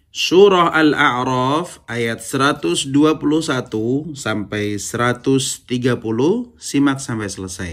Surah Al-A'raf ayat 121 sampai 130, simak sampai selesai.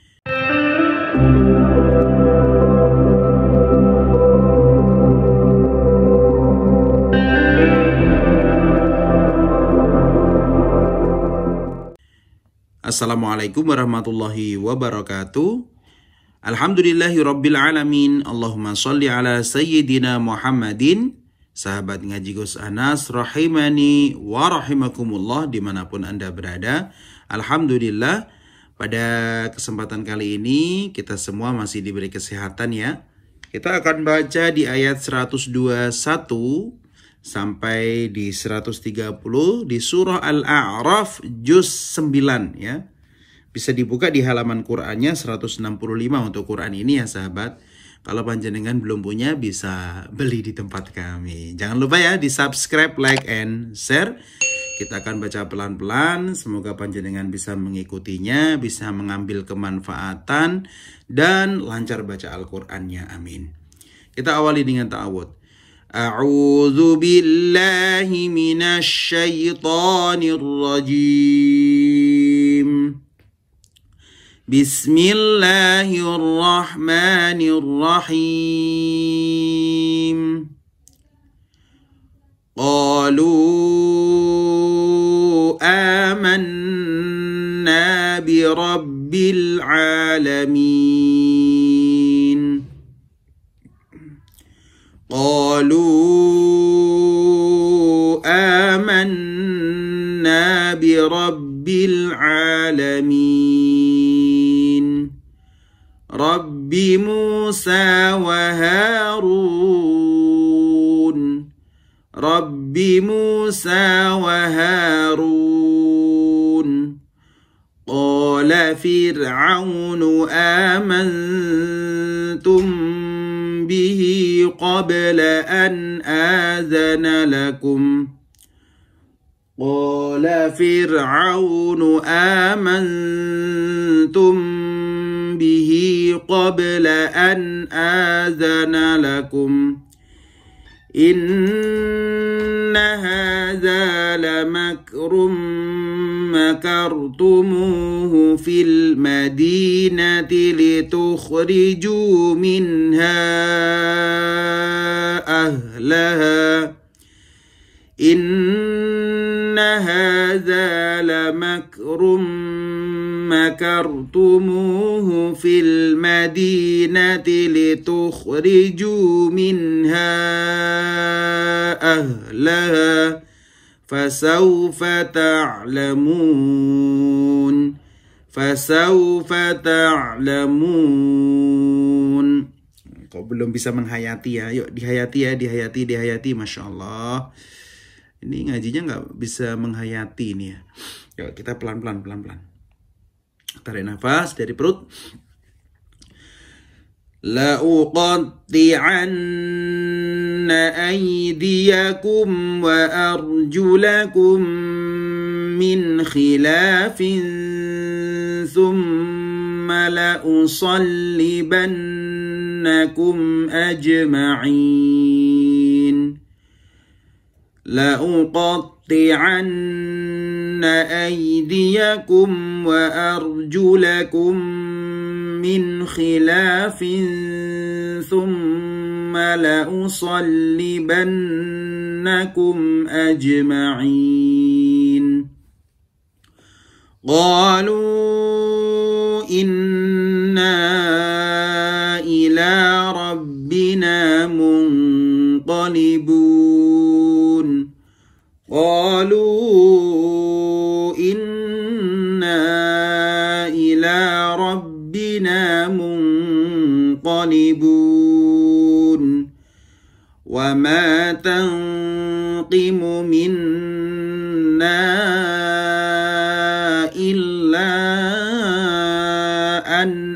Assalamualaikum warahmatullahi wabarakatuh. Alhamdulillahi rabbil alamin. Allahumma sholli ala sayyidina Muhammadin. Sahabat ngaji Gus Anas rahimani wa rahimakumullah dimanapun Anda berada. Alhamdulillah, pada kesempatan kali ini kita semua masih diberi kesehatan ya. Kita akan baca di ayat 121 sampai di 130 di surah Al-A'raf juz 9 ya. Bisa dibuka di halaman Qur'annya 165 untuk Qur'an ini ya sahabat. Kalau panjenengan belum punya bisa beli di tempat kami. Jangan lupa ya di subscribe, like, and share. Kita akan baca pelan-pelan. Semoga panjenengan bisa mengikutinya, bisa mengambil kemanfaatan dan lancar baca Al-Qur'annya. Amin. Kita awali dengan ta'awud. A'udzu billahi minasy syaithanir rajim. Bismillahirrahmanirrahim. Qalu amanna bi rabbil alamin. Qalu amanna bi rabbil alamin. Rabbi Musa wa Harun. Rabbi Musa wa Harun. Qala Fir'aunu amantum bihi qabla an azana lakum. Qala Fir'aunu amantum bihi qabla an azana lakum. Inna hadha lamakrum makartumuhu fil madinati litukhriju minha ahlaha. Inna hadha lamakrum makartumuhu fil madinati litukhriju minha ahlaha fasawfa ta'lamun. Fasawfa ta'lamun. Kau belum bisa menghayati ya? Yuk dihayati ya, dihayati. Masya Allah. Ini ngajinya nggak bisa menghayati ini ya. Yuk kita pelan-pelan. Tarik nafas dari perut. La uqatti'anna aydiyakum wa arjulakum min khilafin thumma la usallibannakum ajma'in. La uqatti'anna aydiyakum wa arjulakum min khilafin thumma la usallibannakum ajma'in. Qalu inna ila rabbina munqalibun. Qalu inna ila rabbina munqalibun. Wa ma tanqimu minna illa an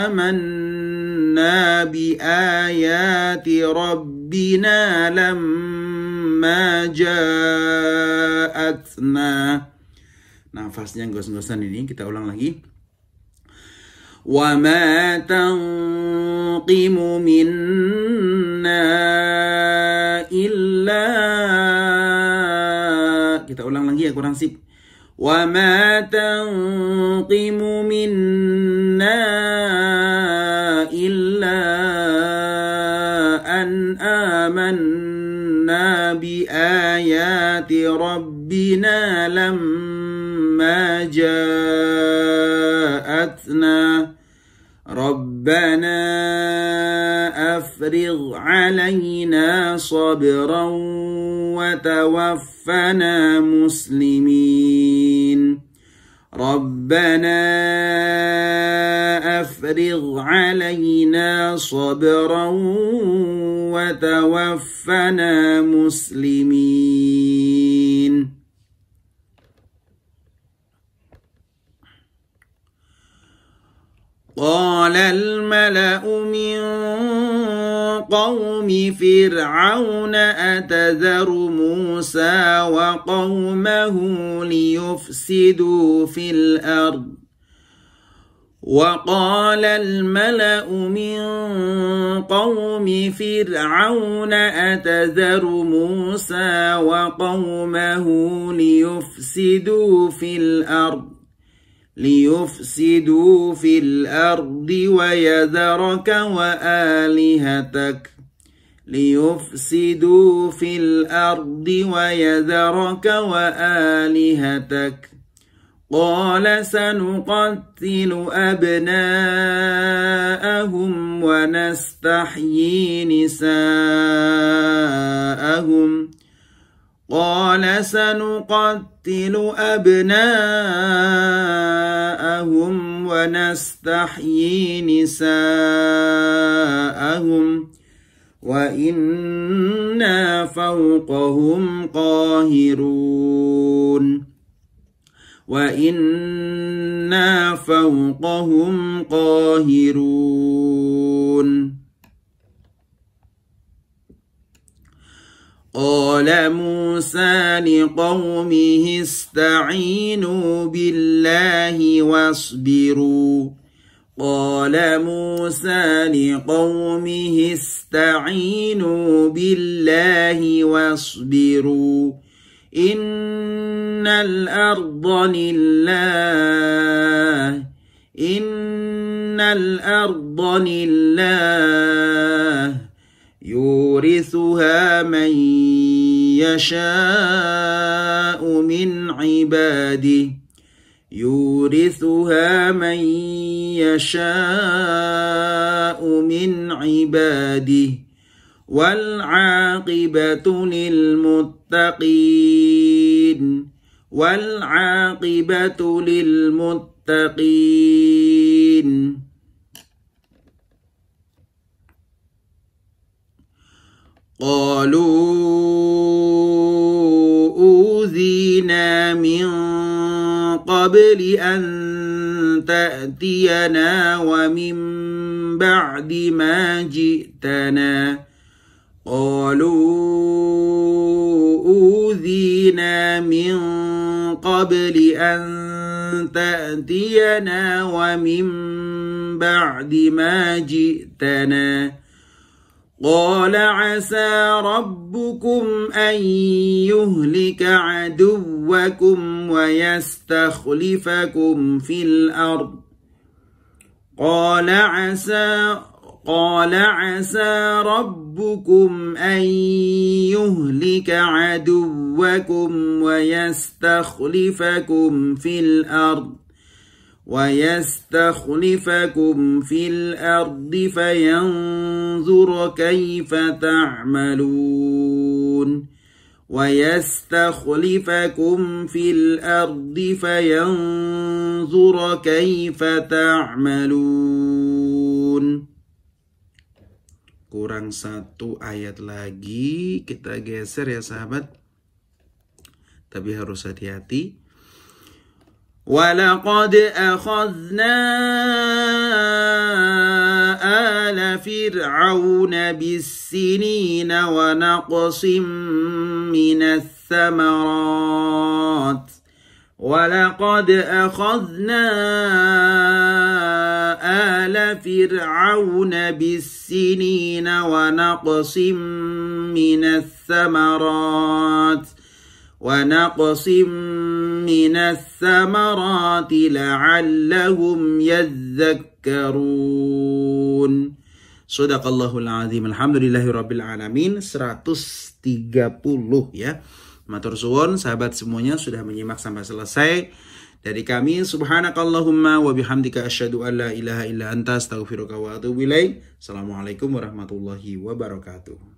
amanna bi ayati rabbina lamma ja'atna. Nafasnya gos-gosan ini, kita ulang lagi. Wa ma tanqimu minna إلا. Kita ulang lagi ya, kurang sip. وما تنقم منا إلا أن آمنا بآيات ربنا لما جاءتنا ربنا أفرغ علينا صبرا وتوفنا مسلمين ربنا أفرغ علينا صبرا وتوفنا مسلمين. قال الملأ من قوم فرعون أتذر موسى وقومه ليفسدوا في الأرض. وقال الملأ من قوم فرعون أتذر موسى وقومه ليفسدوا في الأرض ويذرك وآلهتك قال سنقتل أبناءهم ونستحيي نساءهم وإنا فوقهم قاهرون. قال موسى لقومه استعينوا بالله واصبروا إن الأرض لله يورثها من يشاء من عباده والعاقبة للمتقين. قالوا أوذينا من قبل أن تأتينا ومن بعد ما جئتنا قال عسى ربكم أن يهلك عدوكم ويستخلفكم في الأرض. قال عسى ربكم أن يهلك عدوكم ويستخلفكم في الأرض فينظر كيف تعملون. Kurang satu ayat lagi, kita geser ya sahabat, tapi harus hati-hati. وَلَقَدْ أَخَذْنَا آلَ فِرْعَوْنَ بِالسِّنِينَ وَنَقْصٍ مِّنَ الثَّمَرَاتِ ولقد أخذنا آل فرعون بالسنين ونقص من الثمرات لعلهم يذكرون. Shadaqallahul azim. Alhamdulillahirabbil alamin. 130 ya. Matur suwun sahabat semuanya sudah menyimak sampai selesai. Dari kami subhanakallahumma wa bihamdika asyhadu an la ilaha illa anta astaghfiruka wa atubu ilaik. Assalamualaikum warahmatullahi wabarakatuh.